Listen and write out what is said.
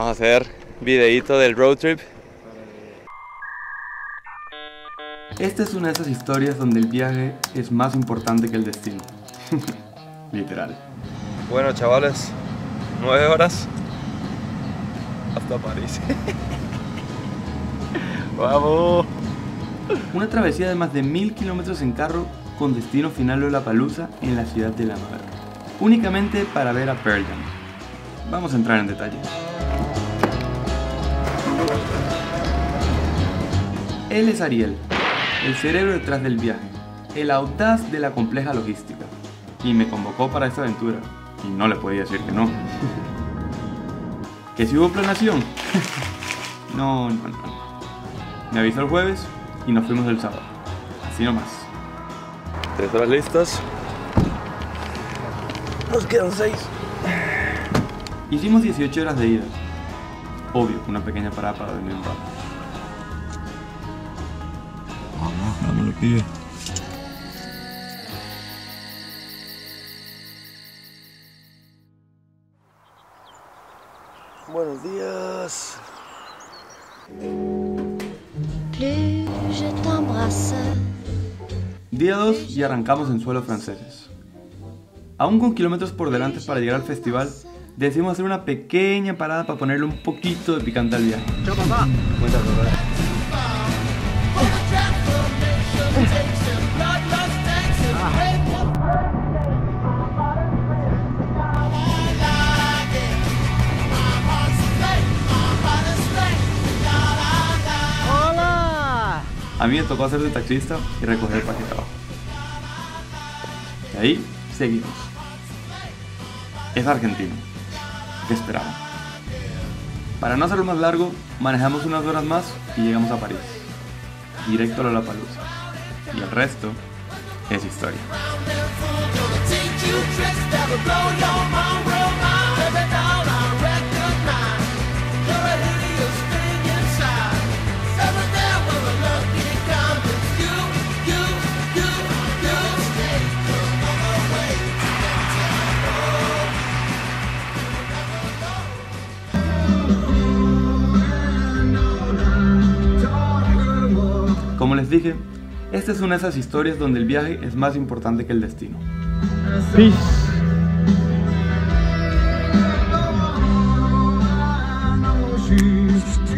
Vamos a hacer videíto del road trip. Esta es una de esas historias donde el viaje es más importante que el destino. Literal. Bueno, chavales, 9 horas hasta París. ¡Vamos! Una travesía de más de 1000 kilómetros en carro con destino final Lollapalooza en la ciudad de La Nueva, únicamente para ver a Pearl Jam. Vamos a entrar en detalle. Él es Ariel, el cerebro detrás del viaje, el audaz de la compleja logística, y me convocó para esta aventura, y no le podía decir que no. ¿Que si hubo planeación? No. Me avisó el jueves y nos fuimos el sábado, así nomás. 3 horas listas. Nos quedan 6. Hicimos 18 horas de ida. Obvio, una pequeña parada para dormir un rato. Vamos, dámelo, pibe. Buenos días. Día 2 y arrancamos en suelos franceses. Aún con kilómetros por delante para llegar al festival, decidimos hacer una pequeña parada para ponerle un poquito de picante al viaje. ¡Chao, papá! Muchas gracias. A mí me tocó hacer de taxista y recoger el paquete abajo. Y ahí seguimos. Es argentino. ¿Qué esperaban? Para no hacerlo más largo, manejamos unas horas más y llegamos a París. Directo a Lollapalooza. Y el resto es historia. Como les dije, esta es una de esas historias donde el viaje es más importante que el destino. Peace.